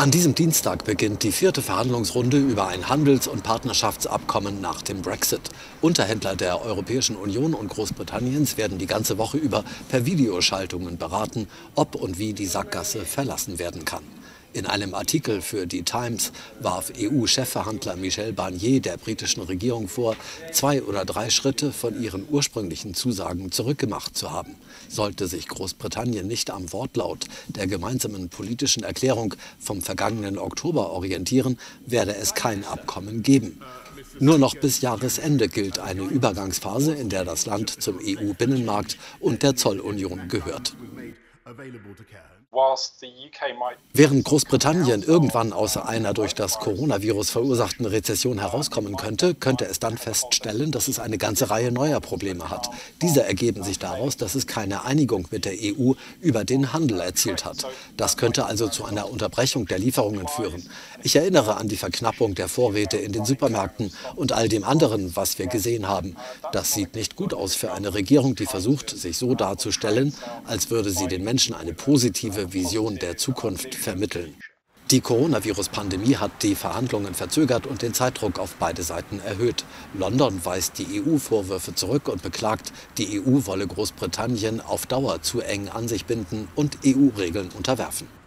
An diesem Dienstag beginnt die vierte Verhandlungsrunde über ein Handels- und Partnerschaftsabkommen nach dem Brexit. Unterhändler der Europäischen Union und Großbritanniens werden die ganze Woche über per Videoschaltungen beraten, ob und wie die Sackgasse verlassen werden kann. In einem Artikel für die Times warf EU-Chefverhandler Michel Barnier der britischen Regierung vor, 2 oder 3 Schritte von ihren ursprünglichen Zusagen zurückgemacht zu haben. Sollte sich Großbritannien nicht am Wortlaut der gemeinsamen politischen Erklärung vom vergangenen Oktober orientieren, werde es kein Abkommen geben. Nur noch bis Jahresende gilt eine Übergangsphase, in der das Land zum EU-Binnenmarkt und der Zollunion gehört. Während Großbritannien irgendwann aus einer durch das Coronavirus verursachten Rezession herauskommen könnte, könnte es dann feststellen, dass es eine ganze Reihe neuer Probleme hat. Diese ergeben sich daraus, dass es keine Einigung mit der EU über den Handel erzielt hat. Das könnte also zu einer Unterbrechung der Lieferungen führen. Ich erinnere an die Verknappung der Vorräte in den Supermärkten und all dem anderen, was wir gesehen haben. Das sieht nicht gut aus für eine Regierung, die versucht, sich so darzustellen, als würde sie den Menschen eine positive Vision der Zukunft vermitteln. Die Coronavirus-Pandemie hat die Verhandlungen verzögert und den Zeitdruck auf beide Seiten erhöht. London weist die EU-Vorwürfe zurück und beklagt, die EU wolle Großbritannien auf Dauer zu eng an sich binden und EU-Regeln unterwerfen.